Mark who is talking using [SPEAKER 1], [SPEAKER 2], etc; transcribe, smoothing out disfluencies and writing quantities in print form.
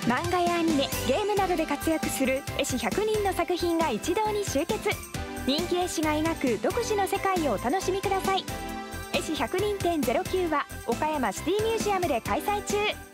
[SPEAKER 1] 漫画やアニメ、ゲームなどで活躍する絵師100人の作品が一堂に集結。人気絵師が描く独自の世界をお楽しみください。絵師100人展09は岡山シティミュージアムで開催中。